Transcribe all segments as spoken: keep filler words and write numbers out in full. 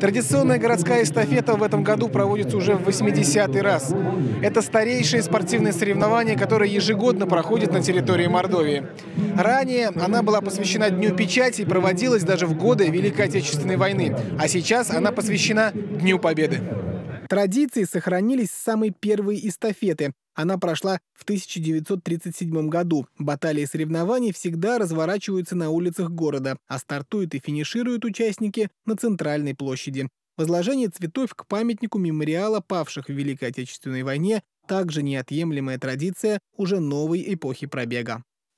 Традиционная городская эстафета в этом году проводится уже в восьмидесятый раз. Это старейшее спортивное соревнование, которое ежегодно проходит на территории Мордовии. Ранее она была посвящена Дню печати и проводилась даже в годы Великой Отечественной войны. А сейчас она посвящена Дню Победы. Традиции сохранились с самой первой эстафеты. Она прошла в тысяча девятьсот тридцать седьмом году. Баталии соревнований всегда разворачиваются на улицах города, а стартуют и финишируют участники на центральной площади. Возложение цветов к памятнику мемориала павших в Великой Отечественной войне – также неотъемлемая традиция уже новой эпохи пробега.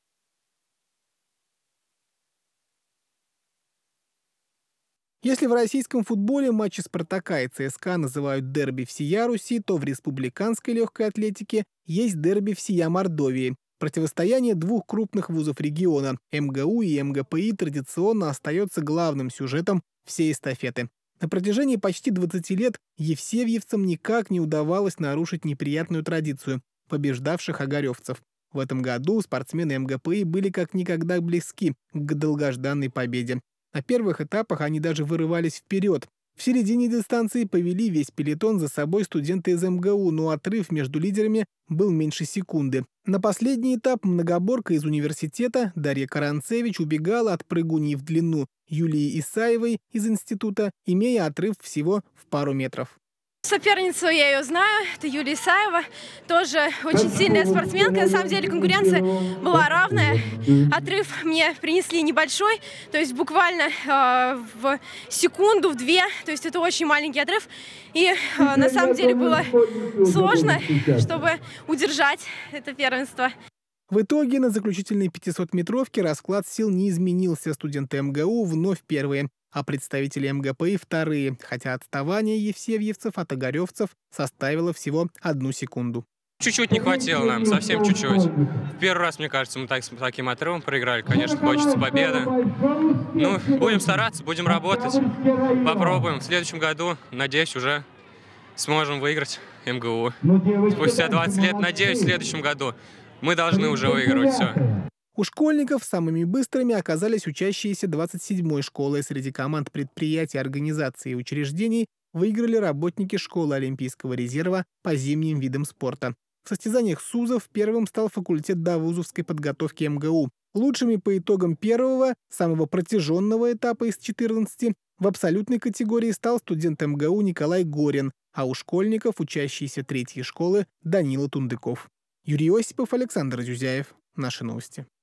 Если в российском футболе матчи «Спартака» и «ЦСКА» называют дерби всея Руси, то в республиканской легкой атлетике есть дерби всея Мордовии. Противостояние двух крупных вузов региона – эм гэ у и эм гэ пэ и – традиционно остается главным сюжетом всей эстафеты. На протяжении почти двадцати лет евсевьевцам никак не удавалось нарушить неприятную традицию побеждавших огаревцев. В этом году спортсмены эм гэ пэ и были как никогда близки к долгожданной победе. На первых этапах они даже вырывались вперед. В середине дистанции повели весь пелотон за собой студенты из эм гэ у, но отрыв между лидерами был меньше секунды. На последний этап многоборка из университета Дарья Каранцевич убегала от прыгуньи в длину Юлии Исаевой из института, имея отрыв всего в пару метров. Соперницу я ее знаю, это Юлия Исаева, тоже очень сильная спортсменка. На самом деле конкуренция была равная. Отрыв мне принесли небольшой, то есть буквально э, в секунду, в две. То есть это очень маленький отрыв. И э, на самом деле было сложно, чтобы удержать это первенство. В итоге на заключительной пятисотметровке расклад сил не изменился. Студенты эм гэ у вновь первые, а представители эм гэ пэ и вторые, хотя отставание евсевьевцев от огаревцев составило всего одну секунду. Чуть-чуть не хватило нам, совсем чуть-чуть. В первый раз, мне кажется, мы так, с таким отрывом проиграли. Конечно, хочется победы. Ну, будем стараться, будем работать. Попробуем. В следующем году, надеюсь, уже сможем выиграть эм гэ у. Спустя двадцать лет, надеюсь, в следующем году мы должны уже выиграть все. У школьников самыми быстрыми оказались учащиеся двадцать седьмой школы. Среди команд предприятий, организаций и учреждений выиграли работники школы Олимпийского резерва по зимним видам спорта. В состязаниях СУЗов первым стал факультет довузовской подготовки эм гэ у. Лучшими по итогам первого, самого протяженного этапа из четырнадцати, в абсолютной категории стал студент эм гэ у Николай Горин, а у школьников учащиеся третьей школы Данила Тундыков. Юрий Осипов, Александр Зюзяев. Наши новости.